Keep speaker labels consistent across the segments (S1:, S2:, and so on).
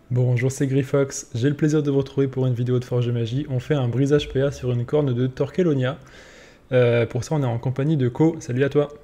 S1: Bonjour, c'est Grifox. J'ai le plaisir de vous retrouver pour une vidéo de Forge et Magie. On fait un brisage PA sur une corne de Torquelonia. Pour ça, on est en compagnie de Co. Salut à toi.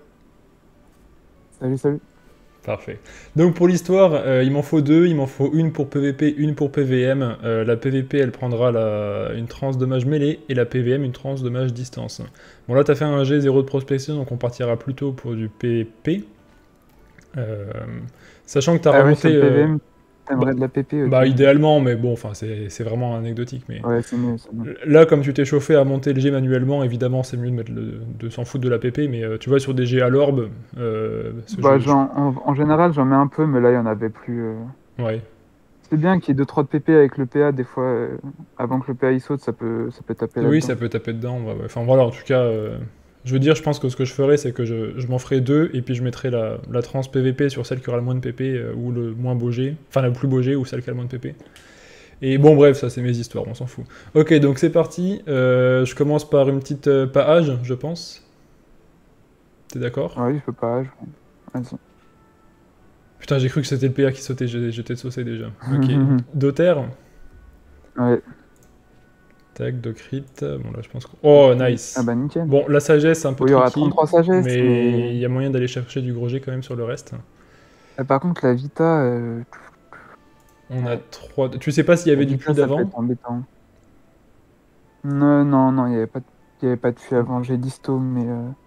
S2: Salut, salut.
S1: Parfait. Donc pour l'histoire, il m'en faut deux. Il m'en faut une pour PVP, une pour PVM. La PVP, elle prendra une tranche de mage mêlée et la PVM, une tranche de mage distance. Bon là, t'as fait un G0 de prospection, donc on partira plutôt pour du PVP. Euh, Sachant que t'as
S2: Ah ouais, sur
S1: remonté...
S2: le PVM,
S1: bah,
S2: t'aimerais de la PP, ok.
S1: Bah idéalement, mais bon, enfin c'est vraiment anecdotique. Mais
S2: Ouais, c'est mieux, c'est mieux.
S1: là, comme tu t'es chauffé à monter le G manuellement, évidemment, c'est mieux de s'en foutre de la PP. Mais tu vois, sur des G à l'orbe,
S2: Bah, en général, j'en mets un peu, mais là, il y en avait plus.
S1: ouais.
S2: C'est bien qu'il y ait 2-3 de PP avec le PA, des fois, avant que le PA il saute, ça peut taper
S1: Oui, ça
S2: là-dedans.
S1: peut taper dedans. Ouais, ouais. Enfin voilà, en tout cas, je veux dire, je pense que ce que je ferais, c'est que je m'en ferais deux, et puis je mettrais la trans PVP sur celle qui aura le moins de PP, ou le moins beau G, enfin la plus beau G, ou celle qui a le moins de PP. Et bon, bref, ça c'est mes histoires, on s'en fout. Ok, donc c'est parti. Je commence par une petite page, je pense. T'es d'accord?
S2: Ouais, je peux pas. Vas-y.
S1: Putain, j'ai cru que c'était le PA qui sautait, j'étais saucé déjà. Ok. Doter.
S2: Ouais.
S1: Tac, Docrit. Bon, là, je pense que... Oh,
S2: Ah
S1: nice.
S2: bah, nickel.
S1: Bon, la sagesse, c'est un peu
S2: Bon, il y aura
S1: tricky,
S2: 33 sagesse,
S1: mais
S2: mais.
S1: il y a moyen d'aller chercher du gros G quand même sur le reste.
S2: Par contre, la Vita,
S1: On a
S2: ouais.
S1: trois... Tu sais pas s'il y
S2: La
S1: avait du puits
S2: Vita, ça peut
S1: d'avant?
S2: être embêtant. Non, non, non, il y avait pas de puits avant. J'ai disto, mais.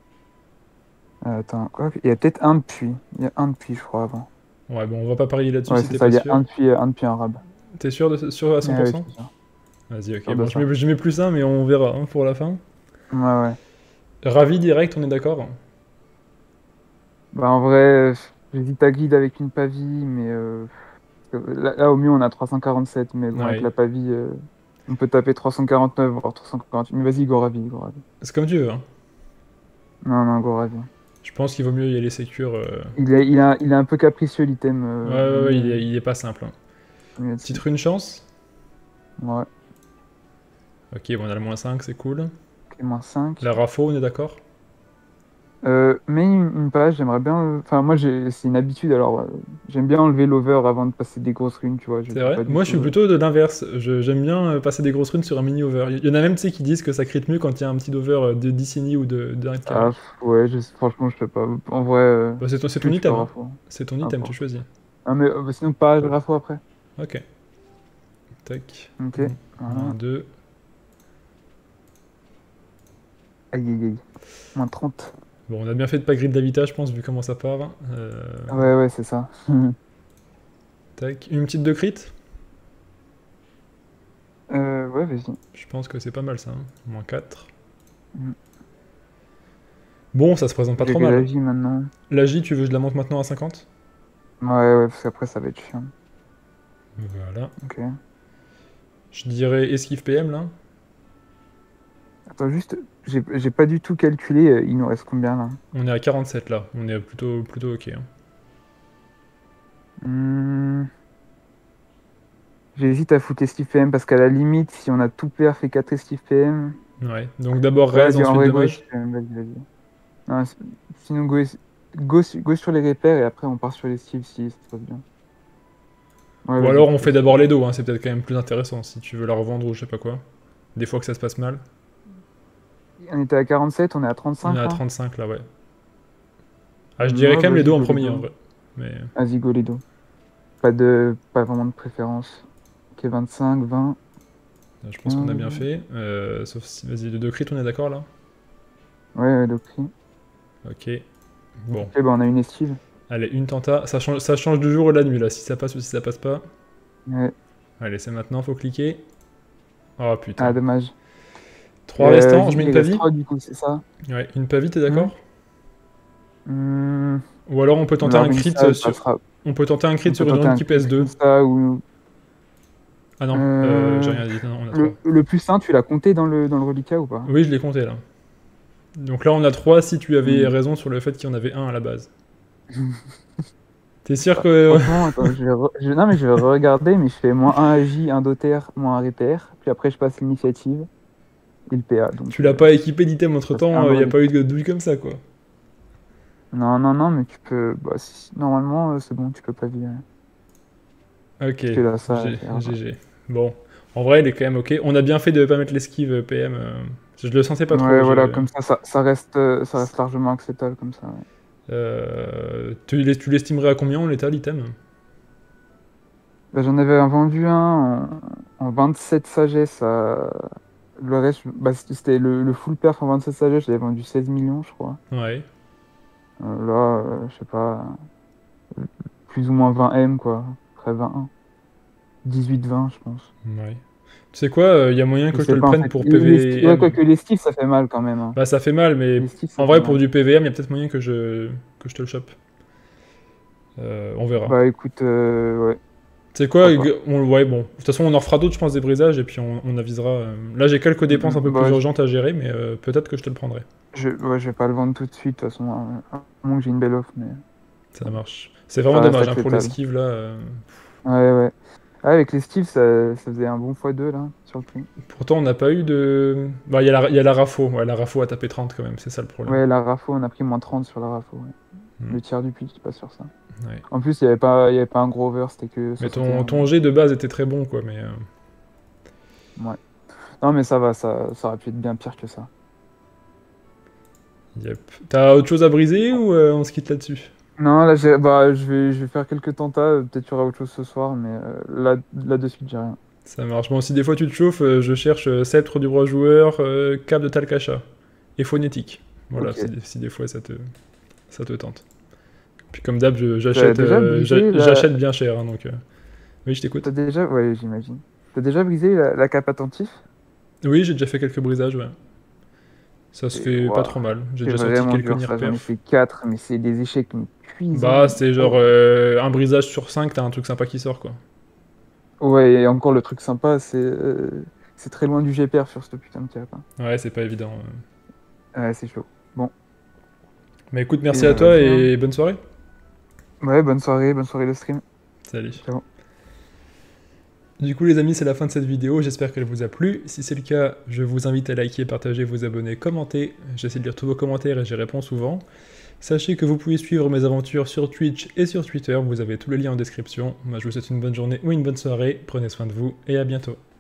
S2: Attends, quoi? Il y a peut-être un de puits. Il y a un de puits, je crois, avant.
S1: Ouais, bon, on va pas parier là-dessus
S2: Ouais,
S1: si
S2: c'est
S1: t'es
S2: ça,
S1: pas
S2: il y a
S1: sûr.
S2: un depuis arabe.
S1: T'es sûr, sûr à
S2: Ouais, ouais,
S1: 100%?
S2: c'est ça.
S1: Vas-y, ok.
S2: Sûr de
S1: Bon,
S2: ça.
S1: je mets plus un, mais on verra hein, pour la fin.
S2: Ouais, ouais.
S1: Ravi direct, on est d'accord?
S2: Bah, en vrai, j'hésite à guide avec une pavie, mais là, au mieux, on a 347. Mais bon, avec
S1: Ouais.
S2: la pavie, on peut taper 349, voire 348. Mais vas-y, go Ravi, go Ravi.
S1: C'est comme tu veux, hein.
S2: Non, non, go Ravi.
S1: Je pense qu'il vaut mieux y aller sécure.
S2: Il est un peu capricieux, l'item.
S1: Ouais, ouais,
S2: Vaut
S1: ouais,
S2: mieux,
S1: il est pas simple, hein.
S2: vaut mieux
S1: Petite
S2: là-dessus.
S1: rune chance?
S2: Ouais.
S1: Ok, bon, on a le -5, c'est cool.
S2: Ok, -5.
S1: La Rafo, on est d'accord?
S2: Mais une page, j'aimerais bien. Enfin, moi, c'est une habitude, alors j'aime bien enlever l'over avant de passer des grosses runes, tu vois. Je
S1: C'est
S2: suis
S1: vrai.
S2: pas du
S1: Moi, je
S2: tout.
S1: suis plutôt de l'inverse. J'aime bien passer des grosses runes sur un mini-over. Il y en a même, tu sais, qui disent que ça crit mieux quand il y a un petit over de Dicini ou de 1 de carré.
S2: Ah, ouais, franchement, je sais pas. En vrai,
S1: Bah, c'est ton
S2: tu
S1: item,
S2: feras
S1: hein.
S2: Rafo.
S1: C'est ton item, tu
S2: N'importe.
S1: choisis.
S2: Ah, mais sinon, pas Rafo après.
S1: Ok. Tac.
S2: Ok,
S1: Moins
S2: voilà.
S1: 2.
S2: Aïe, aïe, aïe. -30.
S1: Bon, on a bien fait de pas grid d'Avita, je pense, vu comment ça part.
S2: Ouais, ouais, c'est ça.
S1: Tac. Une petite de crit?
S2: Ouais, vas-y.
S1: Je pense que c'est pas mal ça, hein. -4.
S2: Mm.
S1: Bon, ça se présente pas
S2: J'ai
S1: trop
S2: que la
S1: mal.
S2: vie maintenant.
S1: La J, tu veux que je la monte maintenant à 50?
S2: Ouais, ouais, parce qu'après, ça va être chiant.
S1: Voilà.
S2: Ok.
S1: Je dirais esquive PM là.
S2: Attends, juste, j'ai pas du tout calculé. Il nous reste combien là?
S1: On est à 47 là. On est plutôt ok, hein.
S2: Hmm, J'hésite à foutre Steve PM parce qu'à la limite, si on a tout perf et 4 Steve PM.
S1: Ouais. Donc d'abord
S2: Ouais,
S1: raise,
S2: vas-y, en
S1: ensuite
S2: vrai, go
S1: dommage.
S2: Steve PM, vas-y, vas-y. Non, sinon, go sur les repères et après, on part sur les Steve si ça se passe bien. Ouais,
S1: Ou
S2: vas-y,
S1: alors on
S2: go
S1: fait
S2: Steve
S1: d'abord les
S2: PM.
S1: dos, hein. C'est peut-être quand même plus intéressant si tu veux la revendre ou je sais pas quoi. Des fois que ça se passe mal.
S2: On était à 47, on est à
S1: On est
S2: 35
S1: à
S2: là.
S1: 35 là, ouais. Ah, je dirais
S2: Ouais,
S1: quand même les
S2: vas-y,
S1: dos en
S2: go les
S1: premier en
S2: dos.
S1: vrai. Mais
S2: Vas-y, go les dos. Pas vraiment de préférence. Ok, 25, 20,
S1: je pense qu'on a
S2: 15.
S1: bien fait. Sauf si. Vas-y, de 2 crit, on est d'accord là?
S2: Ouais, ouais, Doctrine.
S1: Ok. Bon.
S2: Ok, bah on a une esquive.
S1: Allez, une tenta. Ça change du jour et de la nuit là. Si ça passe ou si ça passe pas.
S2: Ouais.
S1: Allez, c'est maintenant, faut cliquer. Oh putain.
S2: Ah, dommage.
S1: 3 restants, je mets
S2: Vas-y,
S1: une
S2: il reste
S1: pavie.
S2: 3 du coup, c'est ça?
S1: Ouais, une pavie, t'es
S2: Hmm
S1: d'accord?
S2: Hmm,
S1: Ou alors on peut tenter
S2: la
S1: un
S2: rune
S1: crit
S2: ça, elle
S1: sur.
S2: passera.
S1: On peut tenter un
S2: On
S1: crit
S2: peut
S1: sur une
S2: tenter
S1: rune
S2: un
S1: qui
S2: crit
S1: pèse
S2: comme
S1: 2.
S2: ça ou.
S1: Ah non, j'ai
S2: Euh,
S1: rien dit, non, on a 3.
S2: le plus 1, tu l'as compté dans le reliquat ou pas?
S1: Oui, je l'ai compté là. Donc là on a 3 si tu avais
S2: Hmm.
S1: raison sur le fait qu'il y en avait un à la base. T'es sûr
S2: Bah,
S1: que...
S2: franchement, attends, non, mais je vais regarder, mais je fais -1 agi, un doter, -1 repère. Puis après, je passe l'initiative et le PA.
S1: tu
S2: Donc,
S1: l'as pas équipé d'item entre
S2: ça fait un
S1: temps,
S2: de
S1: il y a pas eu
S2: reliquat.
S1: de douille comme ça quoi.
S2: Non, non, non, mais tu peux. Bah, normalement, c'est bon, tu peux pas virer.
S1: Ok,
S2: Parce que là, ça,
S1: GG. Bon, en vrai, il est quand même ok. On a bien fait de pas mettre l'esquive PM. Je le sentais pas trop.
S2: ouais, voilà, comme ça reste largement acceptable comme ça. Ouais.
S1: Tu l'estimerais à combien en l'état, l'item?
S2: Bah, j'en avais vendu un en 27 sagesse. Le reste, bah, c'était le full perf en 27 sagesse, je l'avais vendu 16 millions, je crois.
S1: Ouais.
S2: Là, je sais pas, plus ou moins 20 M, quoi. Après 21. 18-20, je pense.
S1: Ouais. Tu sais quoi, il y a moyen
S2: Je
S1: que je te
S2: sais
S1: le
S2: pas, en
S1: prenne
S2: fait.
S1: pour
S2: Ouais,
S1: PVM.
S2: quoique les styles, ça fait mal quand même. Hein.
S1: Bah ça fait mal, mais
S2: Les styles, ça
S1: en
S2: fait
S1: vrai pour
S2: mal.
S1: du PVM, il y a peut-être moyen que je te le chope. On verra.
S2: Bah écoute, ouais,
S1: Tu sais quoi,
S2: pourquoi pas.
S1: ouais bon. De toute façon on en refera d'autres je pense des brisages et puis on avisera. Là j'ai quelques dépenses un peu plus
S2: Bah,
S1: urgentes à gérer, mais peut-être que je te le prendrai.
S2: ouais, je vais pas le vendre tout de suite, de toute façon, à moins que j'ai une belle offre, mais
S1: Ça marche. C'est vraiment
S2: ça reste
S1: dommage hein, pour
S2: acceptable.
S1: l'esquive là.
S2: Ouais, ouais. Ah, avec les styles, ça faisait un bon x2 là, sur le prix.
S1: Pourtant on n'a pas eu de. Bah il y a la Rafo, ouais, la Rafo a tapé 30 quand même, c'est ça le problème.
S2: Ouais, la Rafo, on a pris moins 30 sur la Rafo. Ouais.
S1: Hmm.
S2: Le tiers du prix qui passe sur ça.
S1: Ouais.
S2: En plus, il y avait pas un gros over, c'était que
S1: Mais
S2: 61.
S1: ton G de base était très bon quoi, mais.
S2: Ouais. Non, mais ça va, ça aurait pu être bien pire que ça.
S1: Yep. T'as autre chose à briser ou on se quitte là-dessus?
S2: Non, là, je vais faire quelques tentats. Peut-être qu'il y aura autre chose ce soir, mais là de suite, j'ai rien.
S1: Ça marche. Bon, si des fois tu te chauffes, je cherche sceptre du roi joueur, cap de Talcacha et phonétique. Voilà,
S2: Ok.
S1: si des fois ça te tente. Puis comme d'hab,
S2: T'as déjà brisé la...
S1: j'achète bien cher, hein, donc oui, je t'écoute.
S2: T'as déjà... Ouais, j'imagine. T'as déjà brisé la cape attentif?
S1: Oui, j'ai déjà fait quelques brisages, ouais. Ça se fait pas
S2: Waouh,
S1: trop mal. J'ai
S2: c'est
S1: déjà sorti
S2: vraiment
S1: quelques
S2: dur
S1: nirs
S2: ça. J'en ai
S1: perf.
S2: fait 4, mais c'est des échecs mais cuisants.
S1: Bah,
S2: Mais...
S1: c'est genre
S2: Oh.
S1: un brisage sur 5, t'as un truc sympa qui sort, quoi.
S2: Ouais, et encore le truc sympa, c'est très loin du GPR sur cette putain de cape. Hein.
S1: Ouais, c'est pas évident.
S2: Ouais, c'est chaud. Bon,
S1: Mais écoute,
S2: et
S1: merci à toi
S2: vas-y. Hein.
S1: et bonne soirée.
S2: Ouais, bonne soirée de stream.
S1: Salut.
S2: Ciao.
S1: Du coup les amis, c'est la fin de cette vidéo, j'espère qu'elle vous a plu. Si c'est le cas, je vous invite à liker, partager, vous abonner, commenter. J'essaie de lire tous vos commentaires et j'y réponds souvent. Sachez que vous pouvez suivre mes aventures sur Twitch et sur Twitter, vous avez tous les liens en description. Moi je vous souhaite une bonne journée ou une bonne soirée, prenez soin de vous et à bientôt.